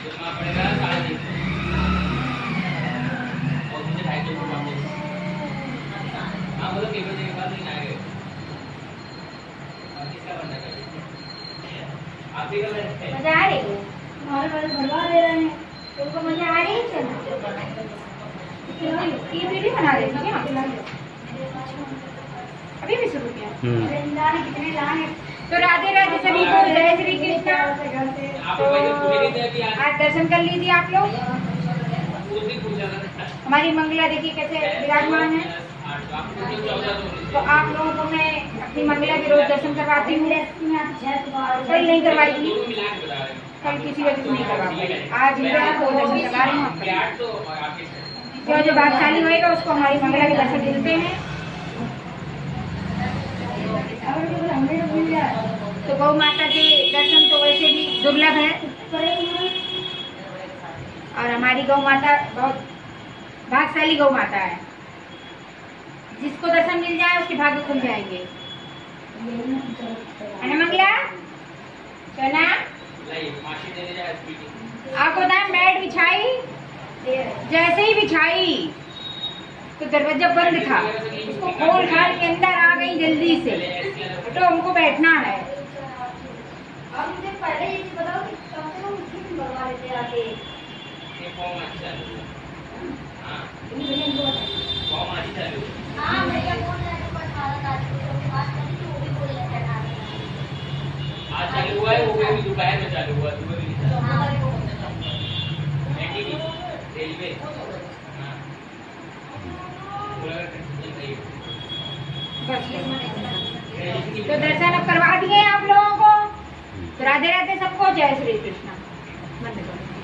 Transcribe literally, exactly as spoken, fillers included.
मजा आ रही है, हमारे पास भरवा दे रहे हैं, तुमको मजा आ रही है? चलो ये वीडियो बना रहे थे क्या? अभी भी शुरू किया? लाने कितने लाने? तो राधे राधे सभी को, जय श्री कृष्ण। तो आज दर्शन कर लीजिए आप लोग। हमारी मंगला देखिए कैसे विराजमान है। तो आप लोगों को मैं अपनी मंगला के रोज दर्शन करवाती हूँ। कल नहीं करवाई थी, कल किसी वजह से नहीं करवा पाई, आज को दर्शन करवा रही हूँ। जो जो भाग्यशाली होएगा उसको हमारी मंगला के दर्शन मिलते हैं। तो गौ माता के दर्शन तो वैसे भी दुर्लभ है, और हमारी गौ माता बहुत भाग्यशाली गौ माता है। जिसको दर्शन मिल जाए उसके भाग्य खुल जाएंगे। है ना मंगला? सोना आपको दाम मैट बिछाई, जैसे ही बिछाई तो दरवाजा बंद था, उसको खोल खाल के अंदर आ गई जल्दी से। तो हमको बैठना है। अब मुझे पहले ये बताओ कि कब से हम मुस्लिम भगवा लेते आके ये फॉर्म अच्छा है। हां फॉर्म अच्छा है। हां भैया बोल रहे हैं पर सारा तारीख को बात करी तो वो भी बोल रहे हैं आज चालू हुआ है, वो भी दोपहर में चालू हुआ, सुबह भी नहीं चालू। रेलवे हां तो दर्शन अब करवा दिए आप लोगों को। तो राधे राधे सबको, जय श्री कृष्ण।